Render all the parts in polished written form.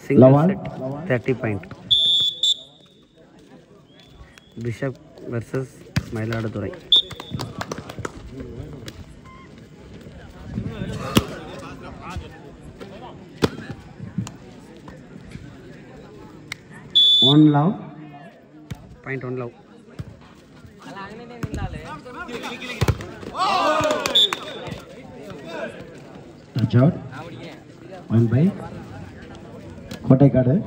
Single set 30 point. Bishop versus Mayiladuthurai. One love. Point one love. Touch out. One by Kottaikadu.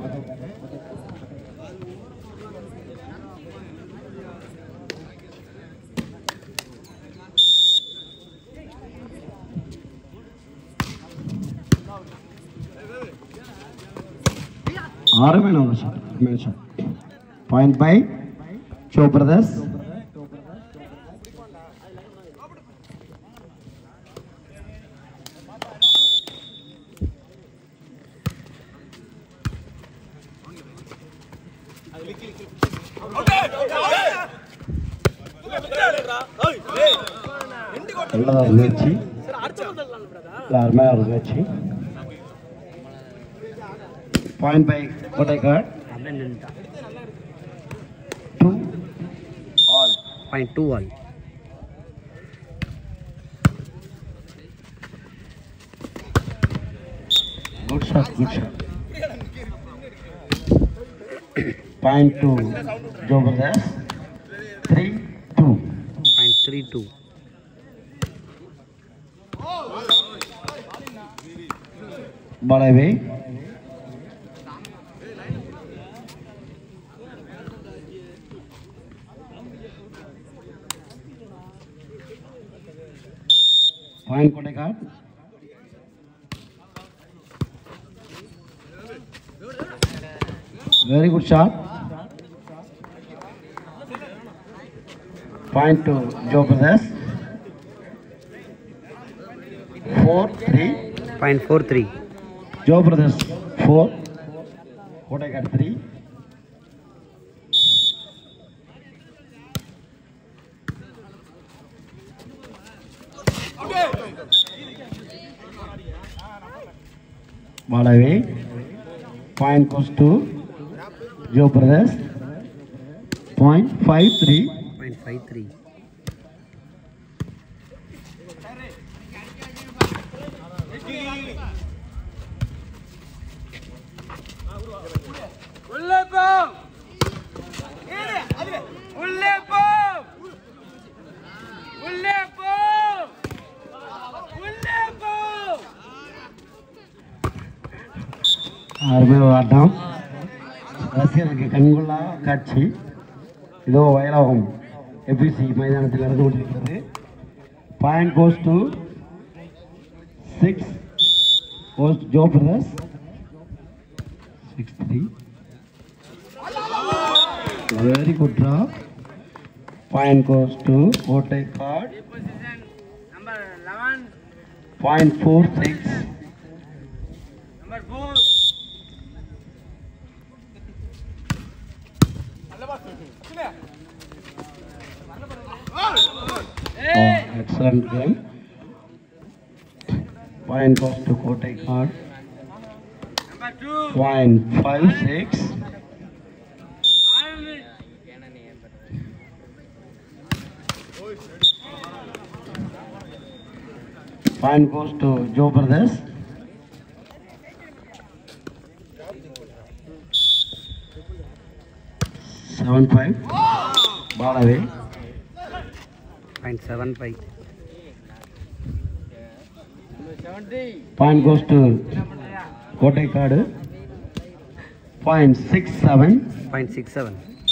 shot. Point by Cho Brothers. Point by Kottaikadu. 2 all. Point 2 all. Good shot. Point 2 Joe Brothers. 3-2. Point 3-2. Ball away. Point Kottaikadu. Very good shot. Point to Joe Brothers. 4-3. Point 4-3. Joe Brothers 4. Kottaikadu 3. Ball away. Point goes to Joe Brothers. Point 5-3. Point 5-3. ஆட்டம் ரசிகர்களுக்கு கண்கொள்ளா காட்சி இதோ வயலாகும் ABC மைதானத்தில் நடந்து கொண்டிருக்கிறது. Point goes to 6 goes Joe brothers 6-3. Very good draw. Point goes to Kottaikadu. Point 4-6. Excellent game. Point goes to Kottaikadu. Point 5-6. Point goes to Joe Brothers. 7-5. Ball away. Point 7-5. Point goes to Kottaikadu. Point 6-7. Point 6-7.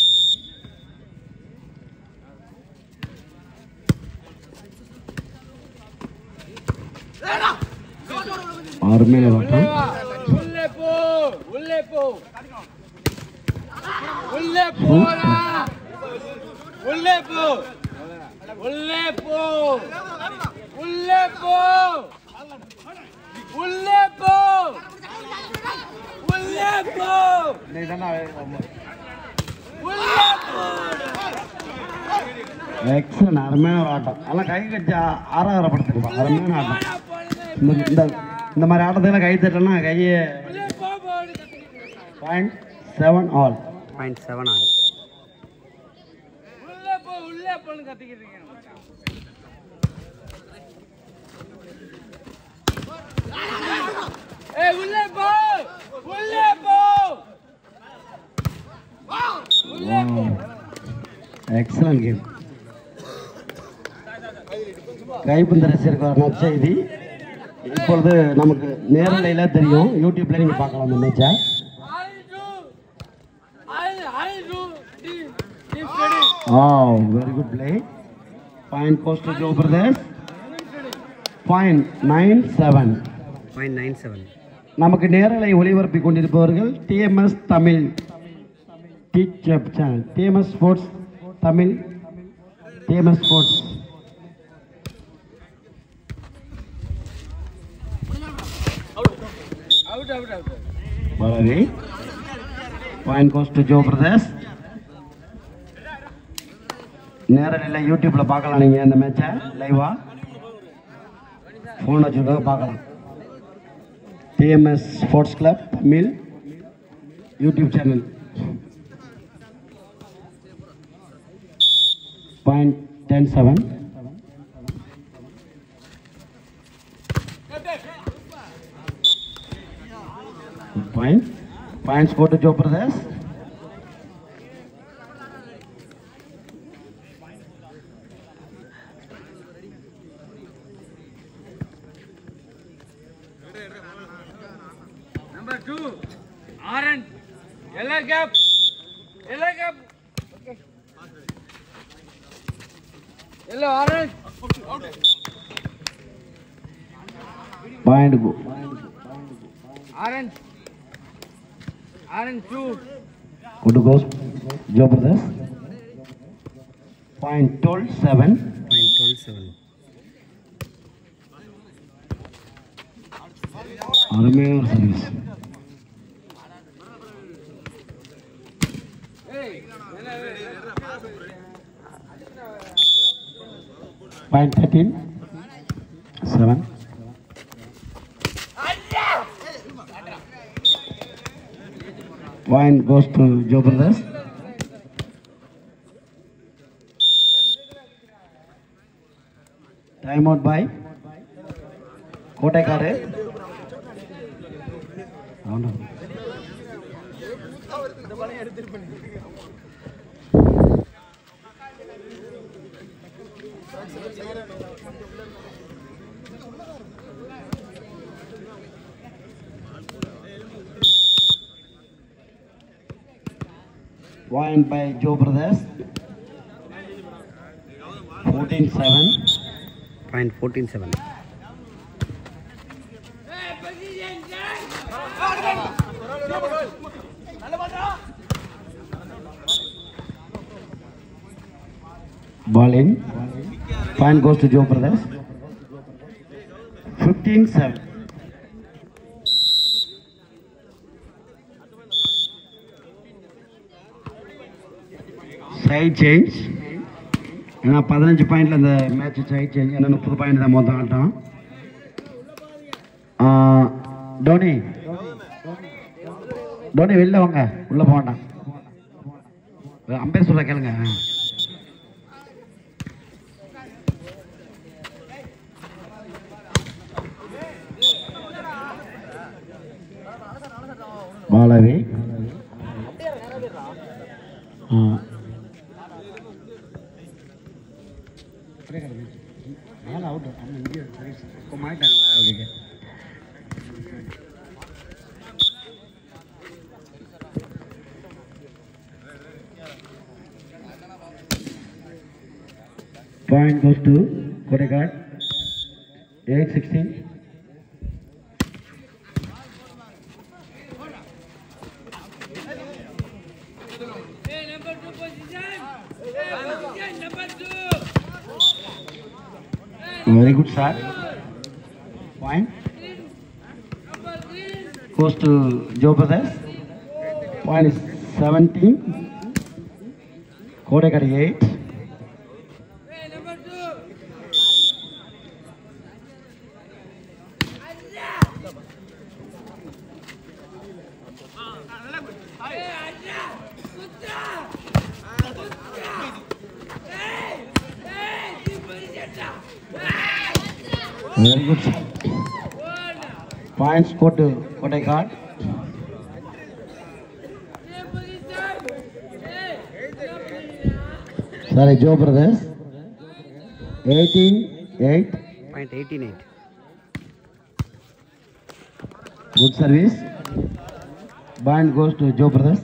Armenia Vatam. Excellent Armenia Vatam. alla kai kajja ஆறார படுத்துங்க. அருமையான ஆட்டம். இந்த மாதிரி ஆட்டத்துல கை தட்டனா கையை .7 all. .7 ஆகுது. உள்ளே போன்னு கத்திக்கிட்டு இருக்கேன். ஏய் உள்ளே போ. உள்ளே போ. Excellent game. கைப்பந்து ரசிகர்களுக்கு நற்செய்தி. இப்பொழுது நமக்கு நேரலையில் தெரியும், யூடியூப்ல நீங்க பார்க்கலாம் அந்த மேட்சை. Very good play. Point goes to Joe Brothers. .97. .97. நமக்கு நேரலை ஒளிபரப்பி கொண்டிருப்பவர்கள் TMS Tamil teacher channel, TMS sports Tamil, TMS sports. Point goes to Joe Brothers. நேரலையில் யூடியூப்ல பார்க்கலாம், நீங்க இந்த மேட்சை லைவா ஃபோன் வச்சுருக்க பார்க்கலாம். TMS sports club Tamil YouTube channel. .107. Points go to Joe Brothers. Number 2, orange, yellow cap, okay, yellow, orange, Point go. orange 2, Good goes Joe Brothers. .127. .127. அருமையான service. .13. 7. Point goes to Joe Brothers. Time out by Kottaikadu. Point by Joe Brothers. 14-7. .147. Ball in. Point goes to Joe Brothers. 15-7. Side change. ஏன்னா 15 பாயிண்ட்ல அந்த match side change, ஏன்னா 30 point தான் மொத்தம் ஆட்டம். டோனி வெளில வாங்க, உள்ள போகண்டாம். அம்பேர் சொல்ல கேளுங்க. பாலவி அவுட். மாட்டாங்களா? Okay. Point goes to Kodekad. 8-16. number 2 position, number 2. Very good shot. Point goes to Joe Brothers. Point is 17. Kodekad 8. Number 2. Very good. Points go to Kottaikad. Sorry, Joe Brothers. 18-8. Point 18-8. Good service. Point goes to Joe Brothers.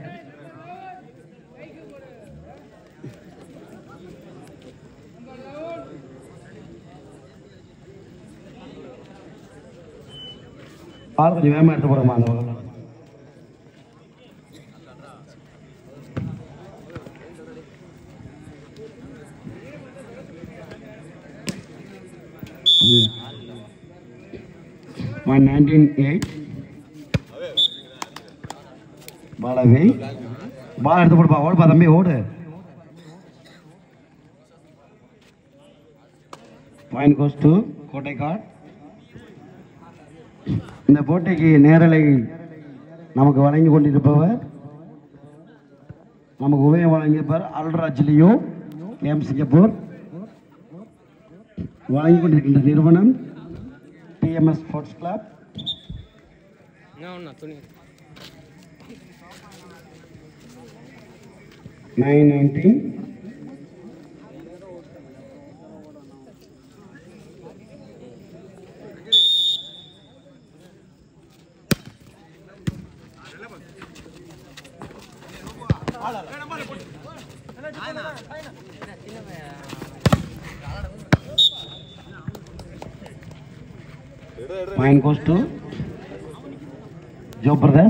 ஆள் கொஞ்சம் வேகமாக எடுத்து போடுமா அந்த பக்கம். One 19-8. Palavi பால் எடுத்து போடுப்பா, ஓடுப்பா தம்பி, ஓடு. Point goes to Kottaikadu. இந்த போட்டிக்கு நேரலை நமக்கு வழங்கி கொண்டிருப்பவர், நமக்கு உதயம் வழங்கியிருப்பவர் அல்ராஜ்லியோ கேம் சிங்கப்பூர். வழங்கி கொண்டிருக்கின்ற நிறுவனம் டிஎம்எஸ் ஸ்போர்ட்ஸ் கிளப். துணி 9-19. Point goes to Joe Brothers.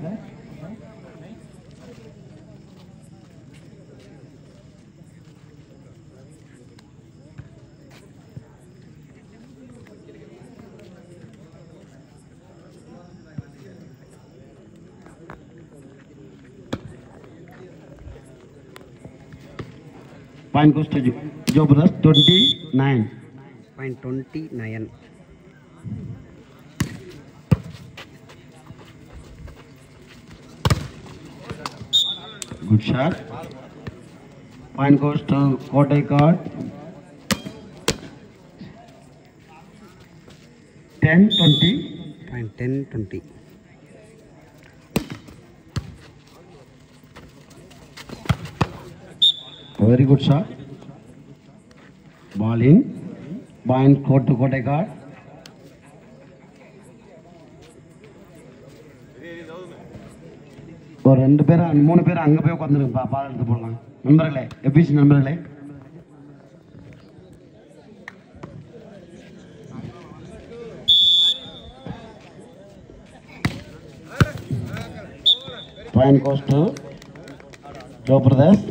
Point goes to Joe Brothers. 29. Point 29. Good shot. Point goes to Kottaikad. 10-20. Point 10-20. Very good shot. Ball in. Point go to Kottaikad. ஒரு 2 பேர் 3 பேர் அங்கே போய் உட்காந்துருப்பா, பால் எடுத்து போடலாம். நண்பர்களே, எபிசி நண்பர்களே, point goes to Joe brothers.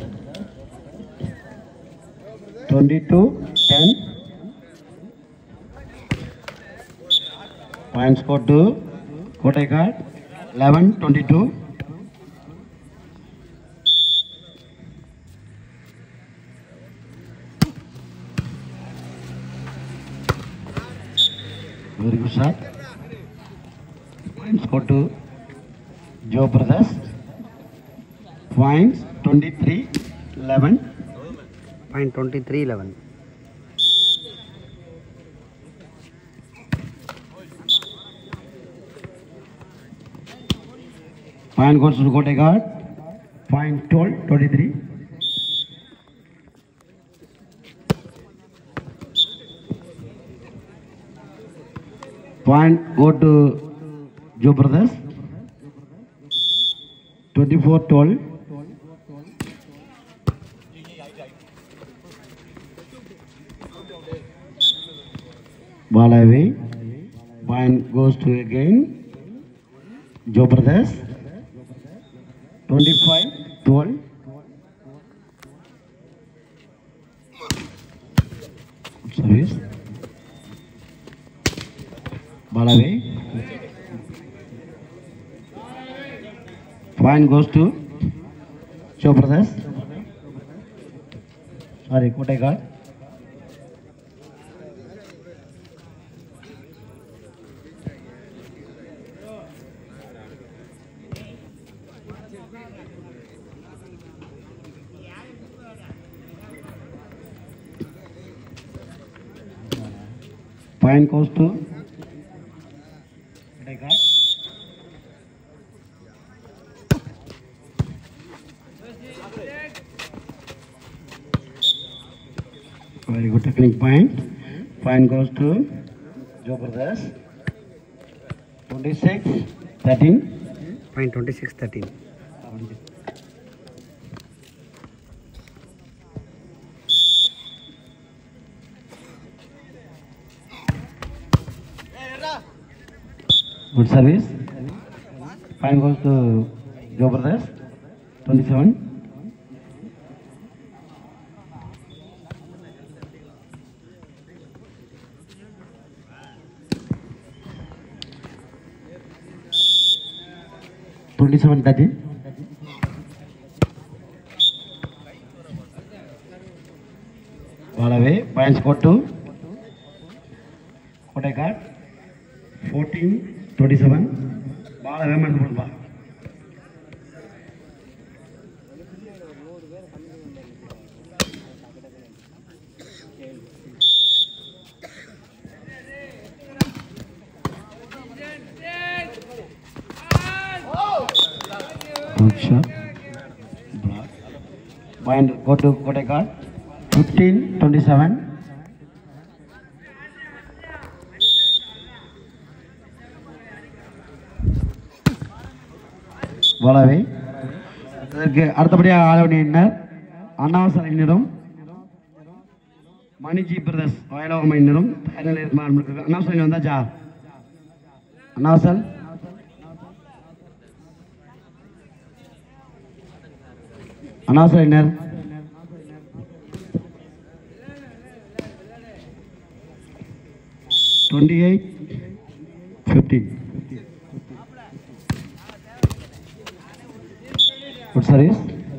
22-10. Points go to Kottaikad. 11-22. Very good shot. Points go to Joe Brothers. Points 23-11. Point 23-11. Point goes to Kottaikad. Point 12-23. Point go to Joe Brothers. 24-12. Ball away. Point goes to again Joe Brothers. 25-12. Service. Ball away. Point goes to Joe Brothers. Sorry, Kottaikad. Point goes to very good technique point. Point goes to Joe Brothers. 26-13. Point 26-13. Good service. Point goes to Joe Brothers. 27. Ball away. Points go to Kodaikanad. 14-27. Ball away, man. Ball. Good shot. Block. Point go to Kodaikanad. 15-27. Ball away. அடுத்தபடியாக ஆலவணியினர் அண்ணாவசல் அணியினரும் மணிஜி brothers Vayalogam அணியினரும் அண்ணாவசல் வந்தாச்சா? அண்ணாவசல் அண்ணாவசல் 28-15. Good service.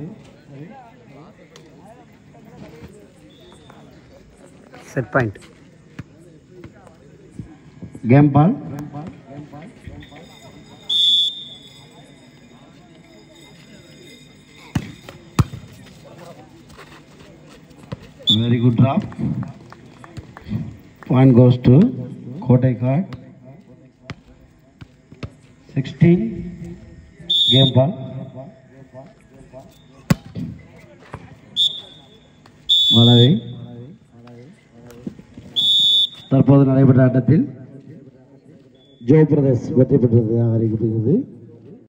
Set point. Game ball. Very good drop. Point goes to Kodaikanad. 16. Game ball. Malawi. தற்போது நடைபெற்ற ஆட்டத்தில் Joe brothers வெற்றி பெற்றது அறிவிக்கப்பட்டது.